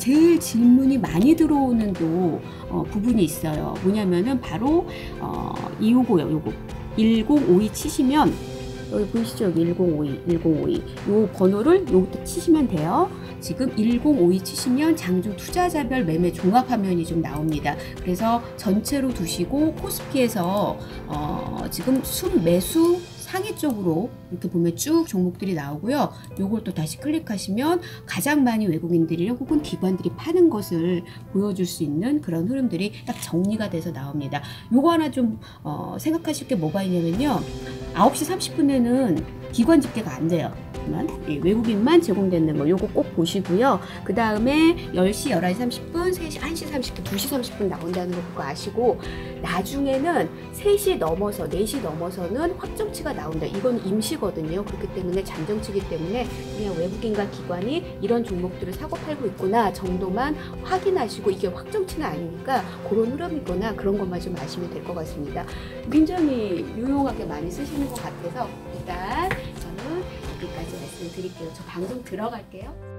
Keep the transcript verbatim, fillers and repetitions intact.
제일 질문이 많이 들어오는 또 어, 부분이 있어요. 뭐냐면은 바로 어, 이거고요. 요거 일공오이 치시면 여기 보이시죠? 여기 일공오이, 일공오이 요 번호를 여기부터 치시면 돼요. 지금 일공오이 치시면 장중 투자자별 매매 종합 화면이 좀 나옵니다. 그래서 전체로 두시고 코스피에서 어, 지금 순 매수 상위 쪽으로 이렇게 보면 쭉 종목들이 나오고요. 요걸 또 다시 클릭하시면 가장 많이 외국인들이 혹은 기관들이 파는 것을 보여줄 수 있는 그런 흐름들이 딱 정리가 돼서 나옵니다. 요거 하나 좀 어, 생각하실 게 뭐가 있냐면요. 아홉 시 삼십 분에는 기관 집계가 안 돼요. 예, 외국인만 제공되는 거 요거 꼭 보시고요. 그 다음에 열 시, 열한 시 삼십 분, 세 시, 한 시 삼십 분, 두 시 삼십 분 나온다는 거 그거 아시고 나중에는 세 시 넘어서 네 시 넘어서는 확정치가 나온다. 이건 임시거든요. 그렇기 때문에 잠정치기 때문에 그냥 외국인과 기관이 이런 종목들을 사고 팔고 있구나 정도만 확인하시고 이게 확정치는 아니니까 그런 흐름이거나 그런 것만 좀 아시면 될 것 같습니다. 굉장히 유용하게 많이 쓰시는 것 같아서 일단 저는 여기까지 말씀드릴게요. 저 방송 들어갈게요.